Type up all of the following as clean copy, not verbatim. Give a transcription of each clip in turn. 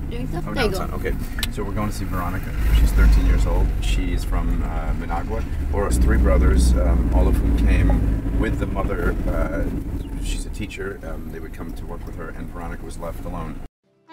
doing stuff. Oh, there you go. downtown. Okay, so we're going to see Veronica. She's 13 years old. She's from Managua. Laura's three brothers, all of whom came with the mother. She's a teacher. They would come to work with her, and Veronica was left alone.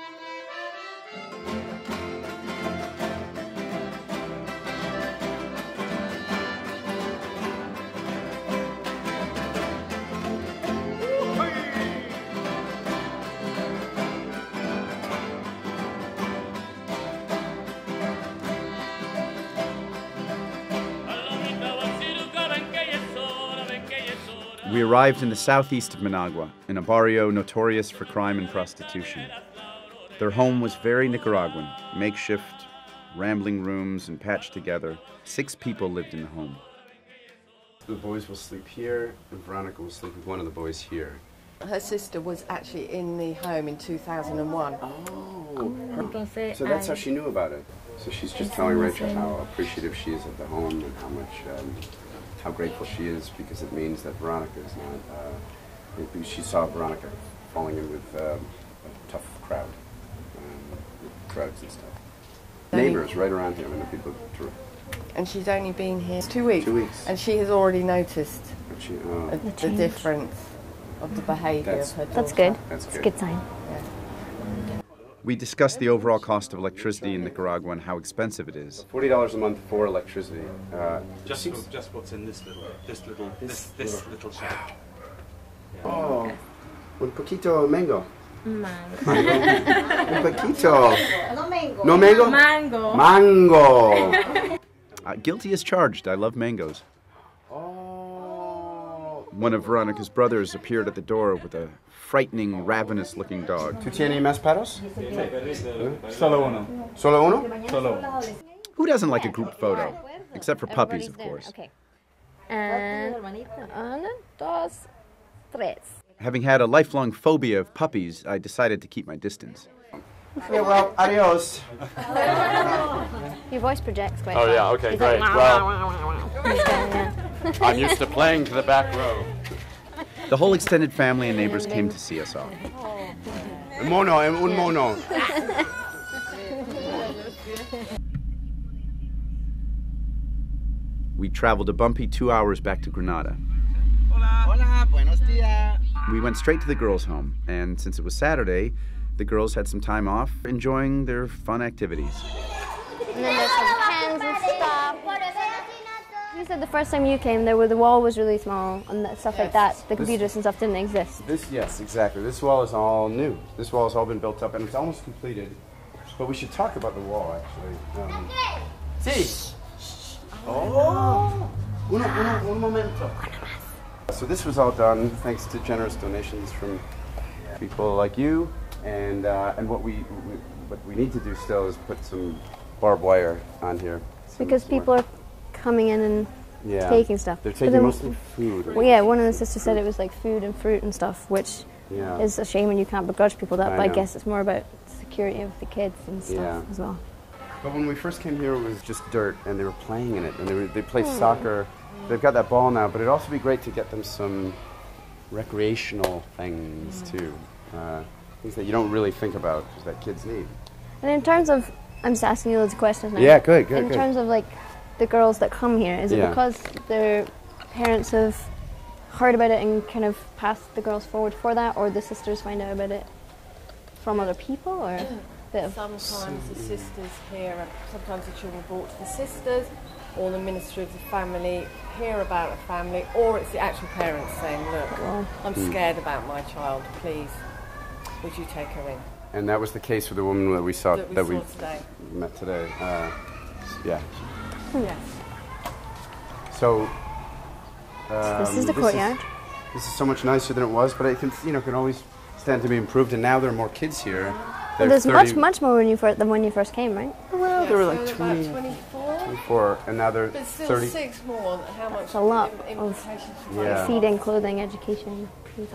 We arrived in the southeast of Managua, in a barrio notorious for crime and prostitution. Their home was very Nicaraguan, makeshift, rambling rooms and patched together. 6 people lived in the home. The boys will sleep here, and Veronica will sleep with one of the boys here. Her sister was actually in the home in 2001. Oh, so that's how she knew about it. So she's just telling Rachel how appreciative she is of the home and how much, how grateful she is because it means that Veronica is not. She saw Veronica falling in with a tough crowd, with drugs and stuff. Neighbors right around here, and the people terrific. And she's only been here 2 weeks. 2 weeks. And she has already noticed the change. Difference of the behaviour of her daughter. That's good. That's It's a good. good sign. We discussed the overall cost of electricity in Nicaragua and how expensive it is. $40 a month for electricity. Just what's in this little shack. Oh, un poquito mango. Mango. Un poquito. No mango. No mango? Mango. Mango. Guilty as charged. I love mangoes. Oh. One of Veronica's brothers appeared at the door with a frightening, ravenous-looking dog. ¿Tú tienes más perros? Solo uno. Solo uno? Solo. Who doesn't like a group photo? Except for puppies, of course. Okay. And uno, dos, tres. Having had a lifelong phobia of puppies, I decided to keep my distance. Okay, well, adios. Your voice projects quite Oh, well. yeah, okay, It's great. Like, Well, yeah. I'm used to playing to the back row. The whole extended family and neighbors came to see us off. Un mono. We traveled a bumpy 2 hours back to Granada. Hola, buenos días. We went straight to the girls' home, and since it was Saturday, the girls had some time off, enjoying their fun activities. And then there's some pens and stuff. You said the first time you came, the wall was really small and stuff like that. The computers and stuff didn't exist. Yes, exactly. This wall is all new. This wall has all been built up, and it's almost completed. But we should talk about the wall, actually. Sí. Oh. Un momento. So this was all done thanks to generous donations from people like you, and what we need to do still is put some barbed wire on here. Because people are coming in and taking stuff. They're But taking then- mostly food. Well, yeah, one of the sisters said it was like food and fruit and stuff, which Yeah. is a shame and you can't begrudge people that, I but I know. guess it's more about security of the kids and stuff Yeah. as well. But when we first came here, it was just dirt, and they were playing in it, and they play soccer. They've got that ball now, but it'd also be great to get them some recreational things too, things that you don't really think about that kids need. And in terms of, I'm just asking you loads of questions now. Yeah, good. In terms of like the girls that come here, is it Yeah. because their parents have heard about it and kind of passed the girls forward for that, or the sisters find out about it from other people, or a bit of... Sometimes the sisters hear, sometimes the children are brought to the sisters, or the minister of the family hear about a family, or it's the actual parents saying, look, I'm scared about my child, please, would you take her in? And that was the case with the woman that we saw That we saw today. met today. Yeah. Yes. So This is the courtyard. This is so much nicer than it was, but it can can always stand to be improved. And now there are more kids here. Well, there's much more than when you first came, right? Well, there were like so 20, about 24. 24, and now they're But still 30. 6 more. How much That's a lot implications for Yeah. Feeding, clothing, education.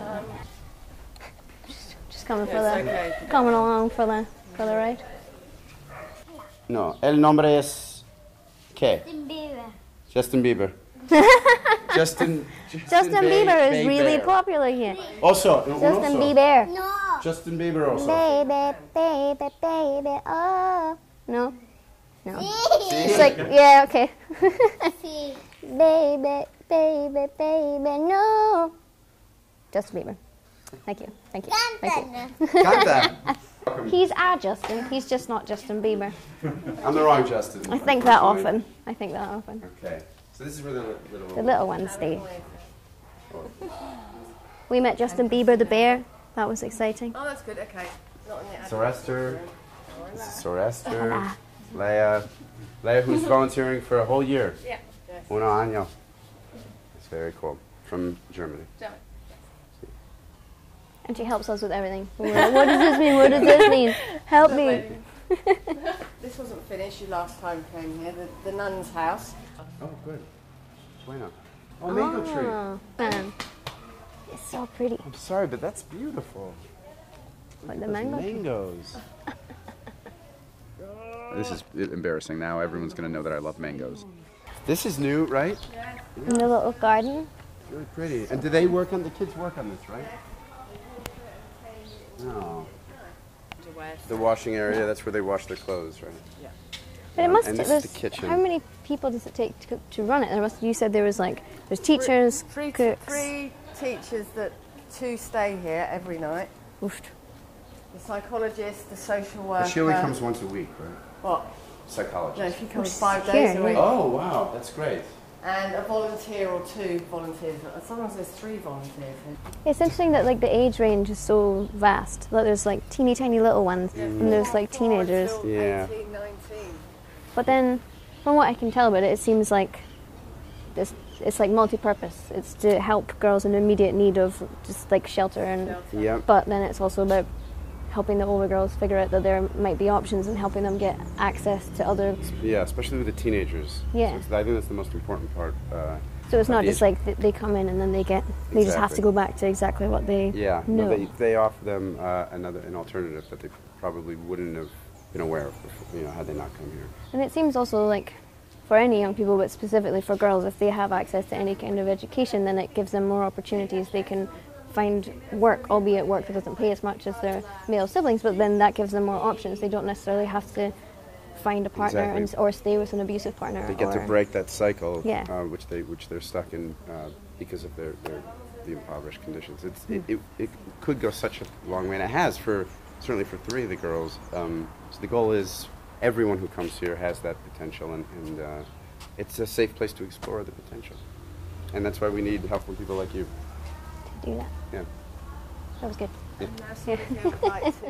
Just coming for It's the, okay. coming along for the ride. No, el nombre es ¿qué? Justin Bieber. Justin Justin Bieber is really popular here. Also, Justin Bieber. No. Justin Bieber also. Baby, baby, baby, oh. No? No. It's like, yeah, okay. Baby, baby, baby, no. Justin Bieber. Thank you. Thank you. Thank you. Canta. He's our Justin. He's just not Justin Bieber. I'm the wrong Justin. I think that often. I think that often. Okay. So this is where the little ones stay. We met Justin Bieber the bear. That was exciting. Oh, that's good. Okay. Not in the Sorester. This is Sorester. Leia. Leia, who's volunteering for a whole year. Yeah. Yes. Uno año. It's very cool. From Germany. German. And she helps us with everything. We're like, what does this mean? What does this mean? Help me. This wasn't finished. You last time came here. The nun's house. Oh, good. Bueno. Oh, mango tree. Man. It's so pretty. I'm sorry, but that's beautiful. Like the mango tree. Mangoes. This is embarrassing. Now everyone's going to know that I love mangoes. This is new, right? Yeah. In the little garden. Really pretty. And do they work on, the kids work on this, right? No. The washing area, that's where they wash their clothes, right? Yeah. But it must and this is the kitchen. How many people does it take to run it? You said there was there's teachers, cooks. 3 teachers that 2 stay here every night. Oof. The psychologist, the social worker. But she only comes once a week, right? What? Psychologist. No, she comes 5 days a week. Oh, wow, that's great. And a volunteer or 2 volunteers. Sometimes there's 3 volunteers. It's interesting that the age range is so vast. Like there's teeny tiny little ones, and there's teenagers. Yeah. 18, 19. But then, from what I can tell about it, it seems like it's multi-purpose. It's to help girls in immediate need of just shelter and. Yeah. But then it's also about helping the older girls figure out that there might be options and helping them get access to other. Yeah, especially with the teenagers. Yeah. So I think that's the most important part. So it's not just they come in and then they just have to go back to exactly what they know. No, they offer them an alternative that they probably wouldn't have been aware of before, had they not come here. And it seems also for any young people, but specifically for girls, if they have access to any kind of education, then it gives them more opportunities. They can find work, albeit work that doesn't pay as much as their male siblings, but then that gives them more options. They don't necessarily have to find a partner or stay with an abusive partner. They get to break that cycle, Yeah. which they're stuck in because of the impoverished conditions. It could go such a long way, and it has certainly for 3 of the girls. So the goal is everyone who comes here has that potential, and it's a safe place to explore the potential. And that's why we need help from people like you. To do that. Yeah. That was good. Yeah.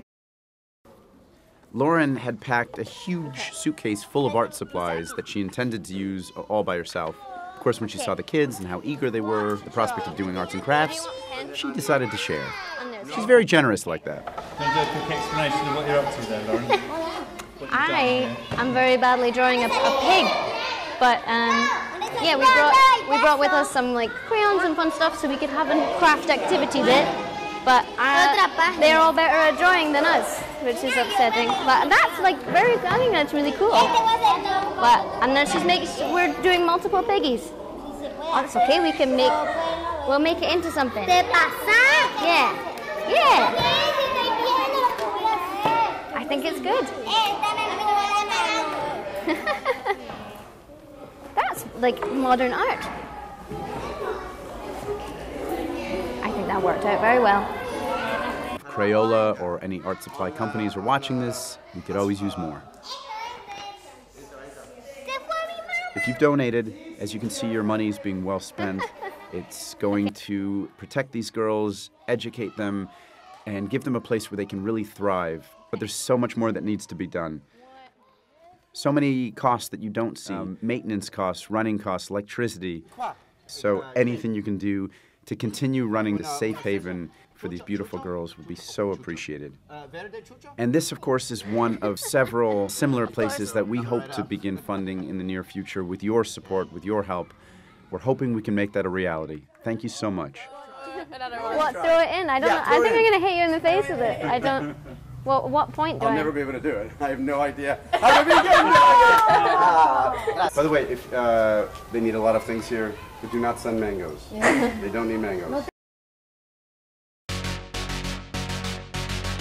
Lauren had packed a huge suitcase full of art supplies that she intended to use all by herself. Of course, when she saw the kids and how eager they were, the prospect of doing arts and crafts, she decided to share. She's very generous like that. Can you do a quick explanation of what you're up to there, Lauren? I am very badly drawing a pig, but yeah, we brought with us some crayons and fun stuff so we could have a craft activity bit. But they're all better at drawing than us, which is upsetting. But that's I think that's really cool. And then we're doing multiple piggies. That's okay. We'll make it into something. Yeah. Yeah. I think it's good. That's modern art. I think that worked out very well. If Crayola or any art supply companies are watching this, we could always use more. If you've donated, as you can see, your money is being well spent. It's going to protect these girls, educate them, and give them a place where they can really thrive. But there's so much more that needs to be done. So many costs that you don't see. Maintenance costs, running costs, electricity. So anything you can do to continue running the safe haven for these beautiful girls would be so appreciated. And this, of course, is one of several similar places that we hope to begin funding in the near future with your support, with your help. We're hoping we can make that a reality. Thank you so much. What, throw it in? I don't know. I think I'm going to hit you in the face with it. I don't... What point do I'll never be able to do it. I have no idea how to begin. By the way, if they need a lot of things here, but do not send mangoes. They don't need mangoes.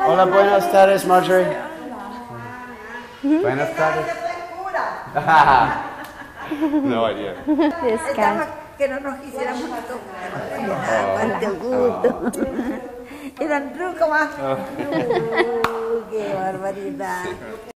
Hola, buenas tardes, Marjorie. Buenas tardes. No idea. This guy. Que no nos quisiéramos tocar. Cuánto gusto. Eran trucos más. Qué barbaridad.